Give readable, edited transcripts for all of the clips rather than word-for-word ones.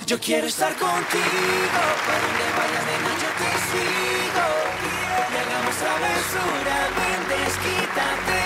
Yo quiero estar contigo, para donde vayas de noche te sigo. Y hagamos travesura, ven, desquítate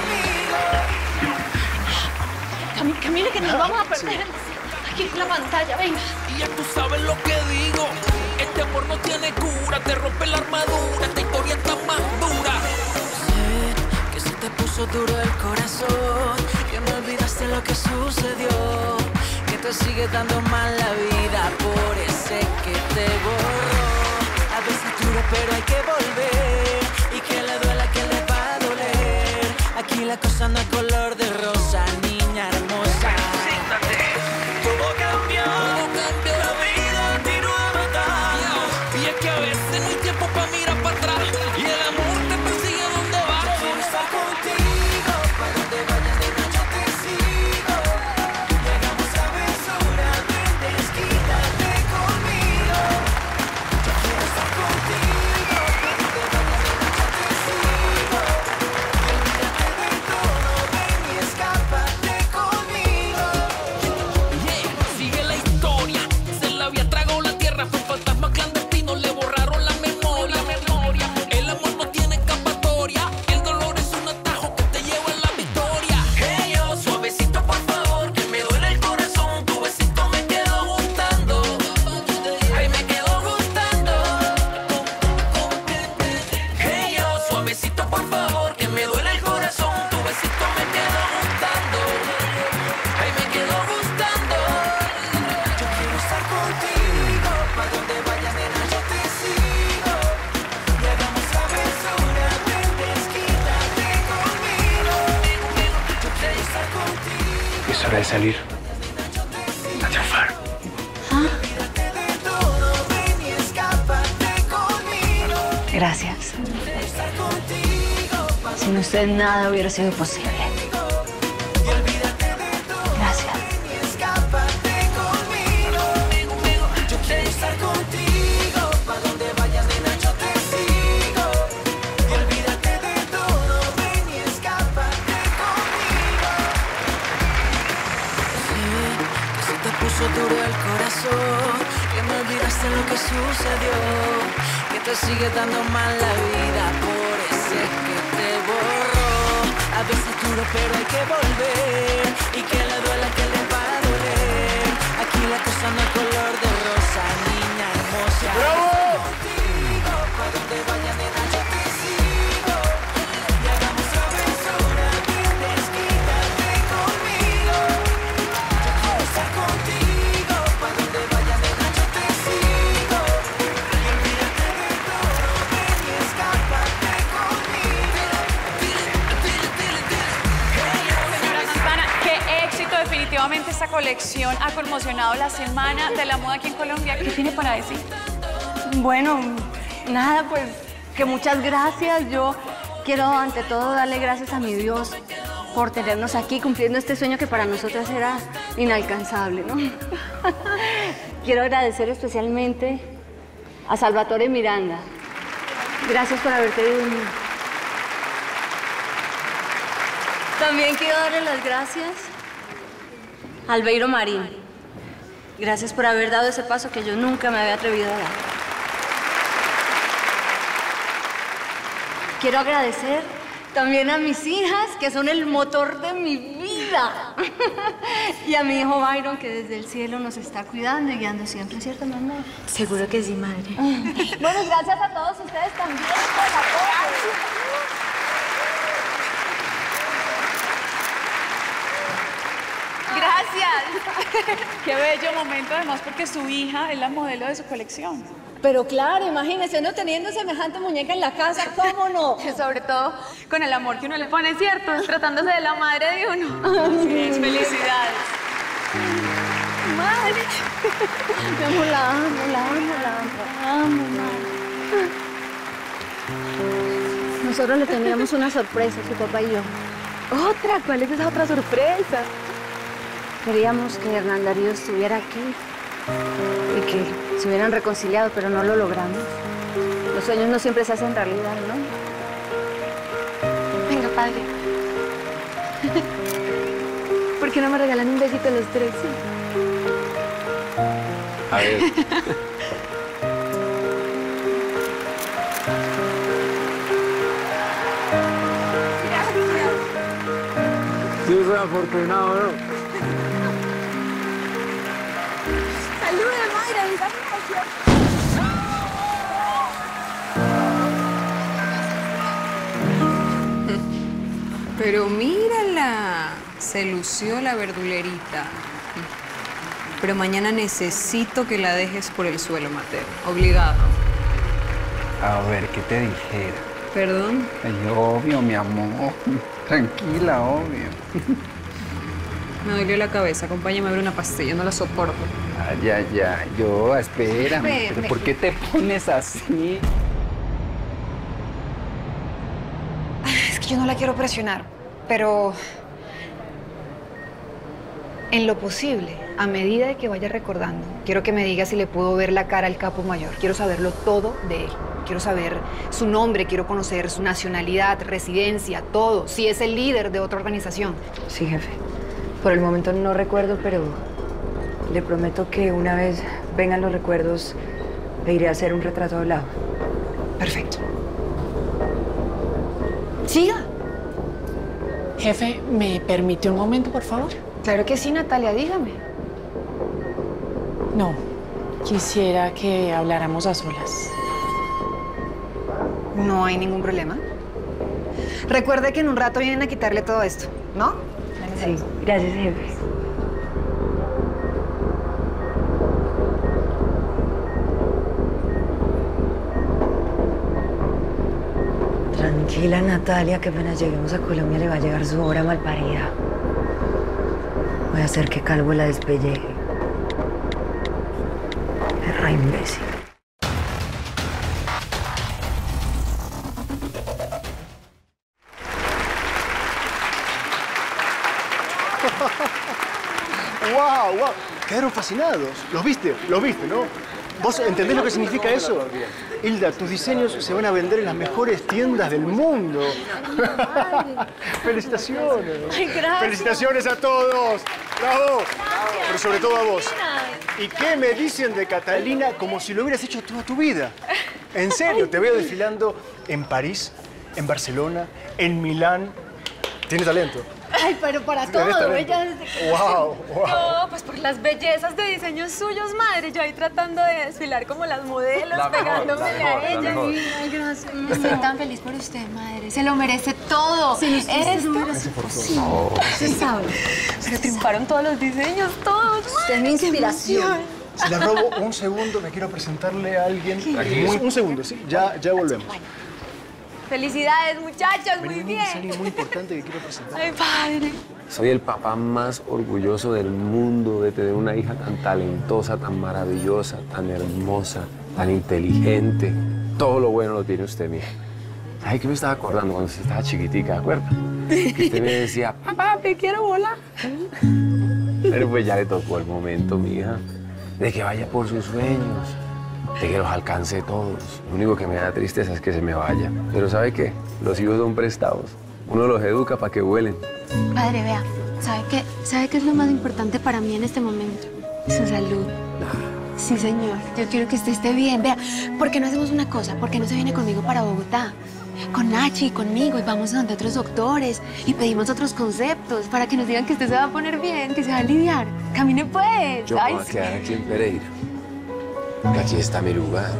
conmigo. Camila, que nos vamos a perder. Aquí en la pantalla, venga. Y ya tú sabes lo que digo. Este amor no tiene cura, te rompe la armadura. Esta historia está más dura. Sé que se te puso duro el corazón, que me olvidaste lo que sucedió, que te sigue dando mal la vida por ese que te borró. A veces duro, pero hay que volver, y que le duela, que le va a doler. Aquí la cosa no es color de rosa, niña hermosa. Todo cambió, la vida continúa matando. Y es que a veces no hay tiempo para mirar para atrás, y el amor te persigue donde vas. Yo quiero estar contigo, para donde vayas de noche te sigo. Y hagamos travesura, ven, desquítate conmigo. Yo quiero estar contigo, para donde vayas de noche te sigo. Y olvídate de todo, ven y escápate conmigo. Sigue la historia, se la había tragado la tierra, fue un fantasma clandestino, le borraron la memoria. El amor no tiene escapatoria, el dolor es un atajo que te lleva a la victoria. Hey yo, suavecito por favor, que me duele el corazón, tu besito me quedó gustando. Ay, me quedó gustando. Hey yo, suavecito por favor, que me duele el corazón, tu besito me quedó gustando. Ay, me quedó gustando. Yo quiero estar contigo, para donde vayas de noche te sigo. Y hagamos travesura, ven, desquítate conmigo. Yo quiero estar contigo. Es hora de salir a triunfar. Olvídate de todo, ven y escápate conmigo. Gracias. Estar contigo, para Sin usted nada hubiera sido posible. y olvídate de todo. Gracias. Y escápate conmigo. Yo quiero estar contigo, para donde vayas de noche te sigo. Y olvídate de todo, ven y escápate conmigo. Sé que se te puso duro el corazón, que me olvidaste lo que sucedió, que te sigue dando mal la vida por ese que te borró. A veces duro, pero hay que volver, y que le duela, que le va a doler. Aquí la cosa no es color de rosa, niña hermosa. ¡Bravo! Contigo, para donde vayas de noche te sigo. Y hagamos travesura, ven, desquítate conmigo. Yo quiero estar contigo, para donde vayas de noche te sigo. Y olvídate de todo, ven y escápate conmigo. Señora Santana, qué éxito. Definitivamente esta colección ha conmocionado la semana de la moda aquí en Colombia. ¿Qué tiene para decir? Bueno, nada, pues que muchas gracias. Yo quiero ante todo darle gracias a mi Dios por tenernos aquí cumpliendo este sueño que para nosotras era inalcanzable, ¿no? Quiero agradecer especialmente a Salvatore Miranda. Gracias por haber creído en mí. También quiero darle las gracias a Albeiro Marín. Gracias por haber dado ese paso que yo nunca me había atrevido a dar. Quiero agradecer también a mis hijas, que son el motor de mi vida. Y a mi hijo Byron, que desde el cielo nos está cuidando y guiando siempre, ¿cierto, mamá? Seguro que sí, madre. Bueno, gracias a todos ustedes también por el apoyo. Gracias. Qué bello momento, además, porque su hija es la modelo de su colección. Pero claro, imagínense, uno teniendo semejante muñeca en la casa, ¿cómo no? Sobre todo con el amor que uno le pone, ¿cierto? Tratándose de la madre de uno. Sí, felicidades. Madre. Mi amor, la amo, la amo, la amo. Amo, madre. Nosotros le teníamos una sorpresa, su papá y yo. ¿Otra? ¿Cuál es esa otra sorpresa? Queríamos que Hernán Darío estuviera aquí y que se hubieran reconciliado, pero no lo logramos. Los sueños no siempre se hacen realidad, ¿no? Venga, padre. ¿Por qué no me regalan un besito los tres? A ver. Sí, soy afortunado, ¿no? ¡Saluda, Mayra! ¡Mis gracias! Pero mírala, se lució la verdulerita. Pero mañana necesito que la dejes por el suelo, Mateo. Obligado. A ver, ¿qué te dijera? ¿Perdón? Ay, obvio, mi amor. Tranquila, obvio. Me dolió la cabeza. Acompáñame a ver una pastilla. No la soporto. Ay, ay, ay. Yo, espérame. ¿Pero por qué te pones así? Es que yo no la quiero presionar, pero en lo posible, a medida de que vaya recordando, quiero que me diga si le puedo ver la cara al capo mayor. Quiero saberlo todo de él. Quiero saber su nombre, quiero conocer su nacionalidad, residencia, todo. Si es el líder de otra organización. Sí, jefe. Por el momento no recuerdo, pero le prometo que una vez vengan los recuerdos, le iré a hacer un retrato hablado. Perfecto. Siga. Jefe, ¿me permite un momento, por favor? Claro que sí, Natalia, dígame. No, quisiera que habláramos a solas. No hay ningún problema. Recuerde que en un rato vienen a quitarle todo esto, ¿no? Sí, gracias, jefe. Tranquila, Natalia, que apenas lleguemos a Colombia le va a llegar su hora malparida. Voy a hacer que Calvo la despelleje. Perra imbécil. ¡Wow, wow! Quedaron fascinados. ¿Los viste, no? ¿Vos entendés lo que significa eso? Hilda, tus diseños se van a vender en las mejores tiendas del mundo. ¡Felicitaciones! Ay, gracias. ¡Felicitaciones a todos! ¡Bravo! Pero sobre todo a vos. ¿Y qué me dicen de Catalina como si lo hubieras hecho toda tu vida? En serio, te veo desfilando en París, en Barcelona, en Milán. Tienes talento. Ay, pero para Tienes todo, talento. ella desde que... ¡Wow! ¡Wow! No, pues por las bellezas de diseños suyos, madre. Yo ahí tratando de desfilar como las modelos, pegándomele a ella. Ay, gracias. Estoy tan feliz por usted, madre. Se lo merece todo. Esto. Sí, se sabe. Pero triunfaron todos los diseños, todos. Usted es mi inspiración. Si le robo un segundo, me quiero presentarle a alguien. Un segundo, ¿sí? Ya volvemos. Felicidades, muchachos, muy bien. Es alguien muy importante que quiero presentar. Ay, padre. Soy el papá más orgulloso del mundo de tener una hija tan talentosa, tan maravillosa, tan hermosa, tan inteligente. Todo lo bueno lo tiene usted, mija. ¿Sabe qué me estaba acordando cuando usted estaba chiquitica, de acuerdo? Que usted me decía, papá, te quiero volar. Pero pues ya le tocó el momento, mija, de que vaya por sus sueños, de que los alcance todos. Lo único que me da tristeza es que se me vaya. Pero ¿sabe qué? Los hijos son prestados. Uno los educa para que vuelen. Padre, vea, ¿sabe qué es lo más importante para mí en este momento? Su salud. Sí, señor. Yo quiero que usted esté bien. Vea, ¿por qué no hacemos una cosa? ¿Por qué no se viene conmigo para Bogotá? Con Nachi y conmigo, y vamos a donde otros doctores y pedimos otros conceptos para que nos digan que usted se va a poner bien, que se va a aliviar. Camine pues. Yo me voy a quedar aquí en Pereira. Porque aquí está mi lugar.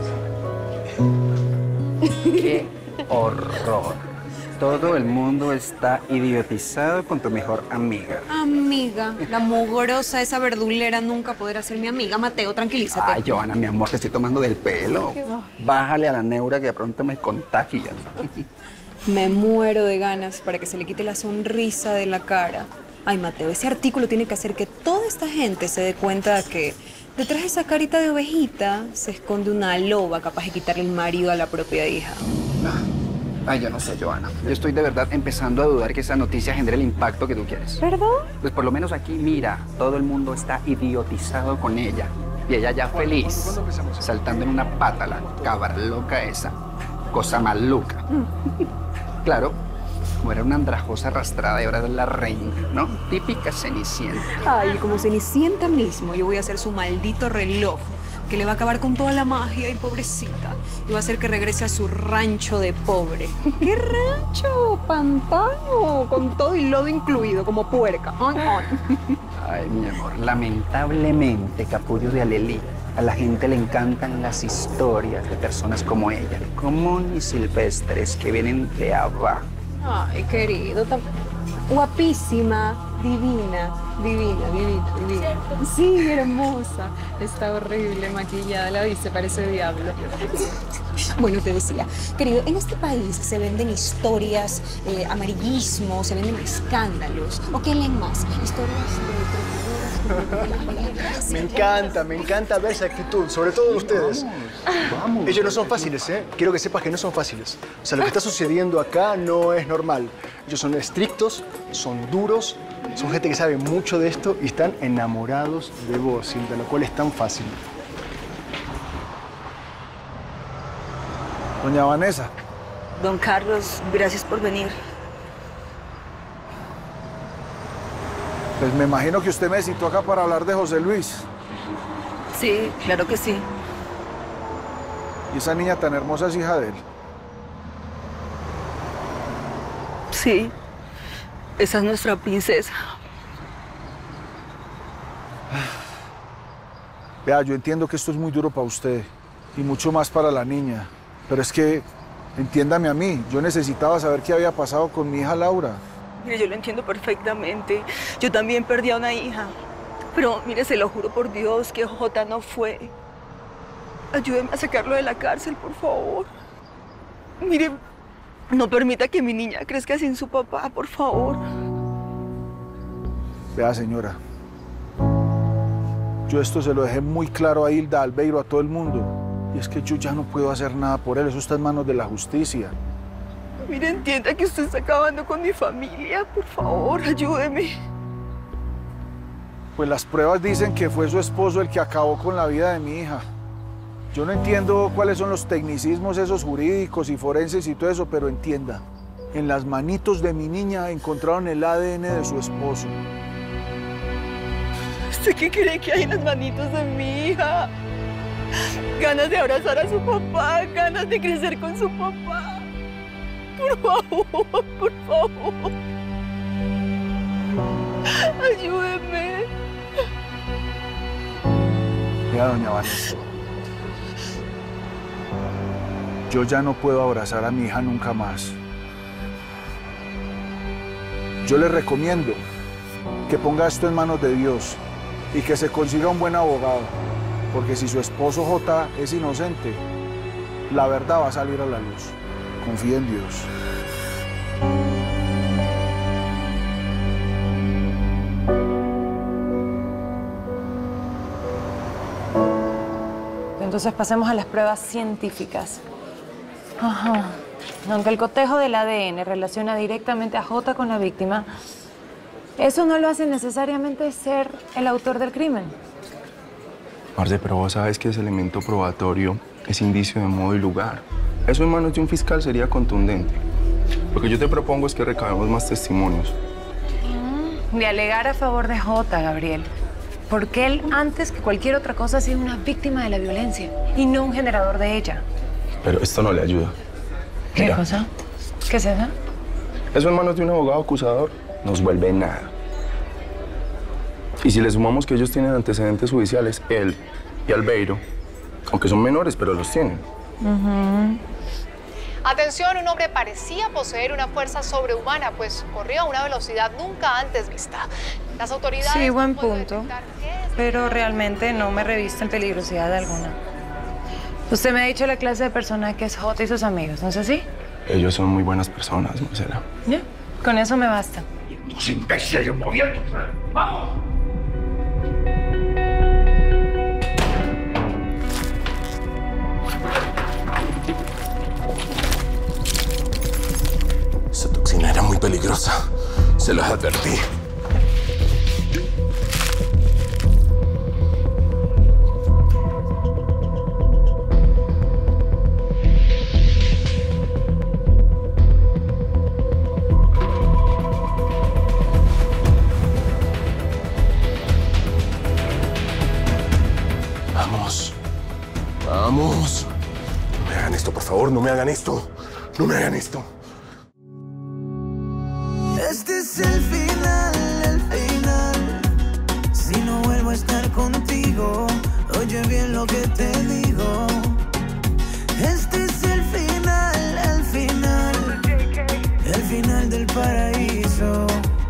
¡Qué horror! Todo el mundo está idiotizado con tu mejor amiga. Amiga, la mugrosa, esa verdulera nunca podrá ser mi amiga. Mateo, tranquilízate. Ay, Johanna, mi amor, te estoy tomando del pelo. Bájale a la neura que de pronto me contagia. Me muero de ganas para que se le quite la sonrisa de la cara. Ay, Mateo, ese artículo tiene que hacer que toda esta gente se dé cuenta de que detrás de esa carita de ovejita se esconde una loba capaz de quitarle el marido a la propia hija. Ay, yo no sé, Johanna. Yo estoy de verdad empezando a dudar que esa noticia genere el impacto que tú quieres. ¿Perdón? Pues por lo menos aquí, mira, todo el mundo está idiotizado con ella. Y ella ya feliz, saltando en una pata, la cabra loca esa. Cosa maluca. Claro, como era una andrajosa arrastrada y ahora es la reina, ¿no? Típica Cenicienta. Ay, como Cenicienta mismo, yo voy a hacer su maldito reloj que le va a acabar con toda la magia y pobrecita. Y va a hacer que regrese a su rancho de pobre. ¿Qué rancho? Pantano, con todo y lodo incluido, como puerca. Ay, mi amor, lamentablemente, capullo de Alelí, a la gente le encantan las historias de personas como ella, común y silvestres, que vienen de abajo. Ay, querido, guapísima, divina. Sí, hermosa. Está horrible, maquillada, la viste, parece diablo. Bueno, te decía, querido, en este país se venden historias, amarillismo, se venden escándalos. ¿O qué leen más? Historias de... Me encanta ver esa actitud, sobre todo de ustedes. Vamos. Ellos no son fáciles, ¿eh? Quiero que sepas que no son fáciles. O sea, lo que está sucediendo acá no es normal. Ellos son estrictos, son duros, son gente que sabe mucho de esto y están enamorados de vos, Silvia, lo cual es tan fácil. Doña Vanessa. Don Carlos, gracias por venir. Pues me imagino que usted me citó acá para hablar de José Luis. Sí, claro que sí. ¿Y esa niña tan hermosa es hija de él? Sí, esa es nuestra princesa. Vea, yo entiendo que esto es muy duro para usted y mucho más para la niña, pero es que, entiéndame a mí, yo necesitaba saber qué había pasado con mi hija Laura. Mire, yo lo entiendo perfectamente. Yo también perdí a una hija. Pero, mire, se lo juro por Dios que Jota no fue. Ayúdeme a sacarlo de la cárcel, por favor. Mire, no permita que mi niña crezca sin su papá, por favor. Vea, señora, yo esto se lo dejé muy claro a Hilda, a Albeiro, a todo el mundo. Y es que yo ya no puedo hacer nada por él, eso está en manos de la justicia. Mire, entienda que usted está acabando con mi familia. Por favor, ayúdeme. Pues las pruebas dicen que fue su esposo el que acabó con la vida de mi hija. Yo no entiendo cuáles son los tecnicismos esos jurídicos y forenses y todo eso, pero entienda, en las manitos de mi niña encontraron el ADN de su esposo. ¿Usted qué cree que hay en las manitos de mi hija? Ganas de abrazar a su papá, ganas de crecer con su papá. Por favor, por favor. Ayúdeme. Mira, doña Vanessa, yo ya no puedo abrazar a mi hija nunca más. Yo le recomiendo que ponga esto en manos de Dios y que se consiga un buen abogado, porque si su esposo Jota es inocente, la verdad va a salir a la luz. Confía en Dios. Entonces pasemos a las pruebas científicas. Ajá. Aunque el cotejo del ADN relaciona directamente a Jota con la víctima, eso no lo hace necesariamente ser el autor del crimen. Marce, pero vos sabes que ese elemento probatorio es indicio de modo y lugar. Eso en manos de un fiscal sería contundente. Lo que yo te propongo es que recabemos más testimonios. De alegar a favor de Jota, Gabriel. Porque él, antes que cualquier otra cosa, ha sido una víctima de la violencia y no un generador de ella. Pero esto no le ayuda. ¿Qué Mira, cosa? ¿Qué es eso? eso en manos de un abogado acusador nos vuelve nada. Y si le sumamos que ellos tienen antecedentes judiciales, él y Albeiro, aunque son menores, pero los tienen. Atención, un hombre parecía poseer una fuerza sobrehumana, pues corría a una velocidad nunca antes vista. Las autoridades... Sí, buen punto. Pero realmente no me revisten peligrosidad alguna. Usted me ha dicho la clase de persona que es Jota y sus amigos, ¿no es así? Ellos son muy buenas personas, Marcela. Ya, con eso me basta. ¡Los imbéciles moviendo! ¡Vamos! Esa toxina era muy peligrosa. Se los advertí. Vamos. me hagan esto. No me hagan esto. Este es el final, el final. Si no vuelvo a estar contigo, oye bien lo que te digo. Este es el final, el final. El final del paraíso.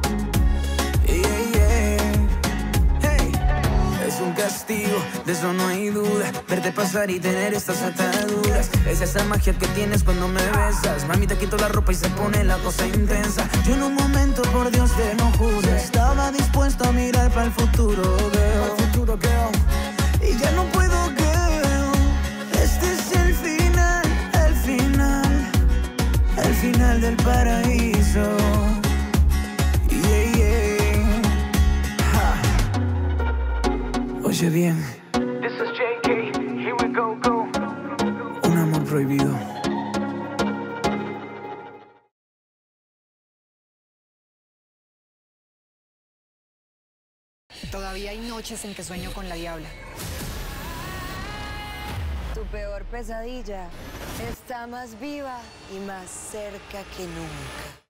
Hey. Es un castigo, de eso no hay duda. Verte pasar y tener estas ataduras. Es esa magia que tienes cuando me besas. Mami, te quito la ropa y se pone la cosa intensa. Yo en un momento, por Dios, te lo juro, estaba dispuesto a mirar para el futuro, girl. Y ya no puedo, girl. Este es el final, el final. El final del paraíso. Oye bien. This is JK, here we go. Un amor prohibido. Todavía hay noches en que sueño con la diabla. Tu peor pesadilla está más viva y más cerca que nunca.